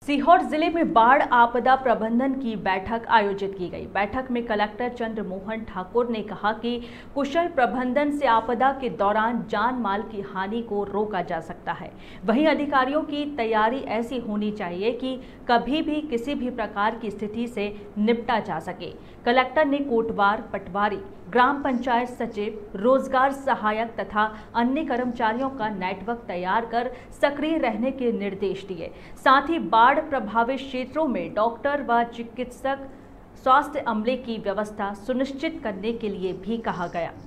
सीहोर जिले में बाढ़ आपदा प्रबंधन की बैठक आयोजित की गई। बैठक में कलेक्टर चंद्रमोहन ठाकुर ने कहा कि कुशल प्रबंधन से आपदा के दौरान जान माल की हानि को रोका जा सकता है। वहीं अधिकारियों की तैयारी ऐसी होनी चाहिए कि कभी भी किसी भी प्रकार की स्थिति से निपटा जा सके। कलेक्टर ने कोटवार, पटवारी, ग्राम पंचायत सचिव, रोजगार सहायक तथा अन्य कर्मचारियों का नेटवर्क तैयार कर सक्रिय रहने के निर्देश दिए। साथ ही बाढ़ प्रभावित क्षेत्रों में डॉक्टर व चिकित्सक स्वास्थ्य अमले की व्यवस्था सुनिश्चित करने के लिए भी कहा गया।